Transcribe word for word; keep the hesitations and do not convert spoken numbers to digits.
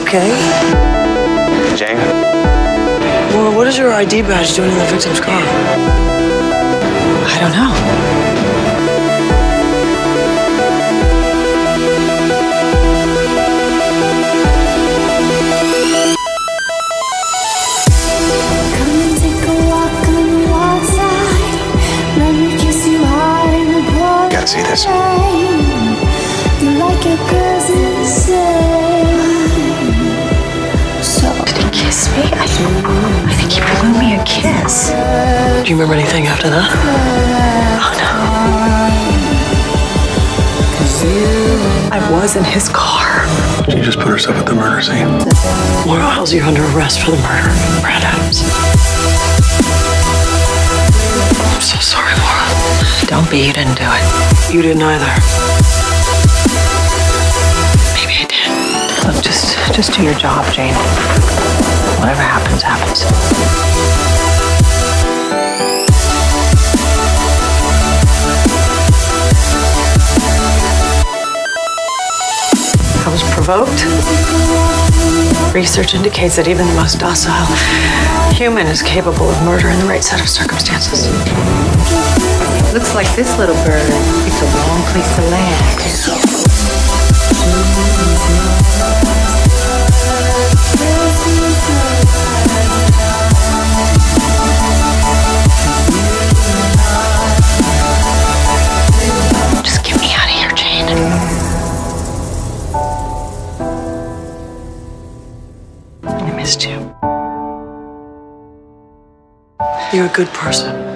okay? Jane? Well, what is your I D badge doing in the victim's car? I don't know. Gotta see this. Did he kiss me? I, I think he blew me a kiss. Do you remember anything after that? Oh, no. I was in his car. She just put herself at the murder scene. Maura Howell's you're under arrest for the murder of Brad Adams. I'm so sorry, Maura. Don't be, you didn't do it. You didn't either. Maybe I did. Look, just, just do your job, Jane. Whatever happens, happens. I was provoked. Research indicates that even the most docile human is capable of murder in the right set of circumstances. Looks like this little bird picked a long place to land. Just get me out of here, Jane. I missed you. You're a good person.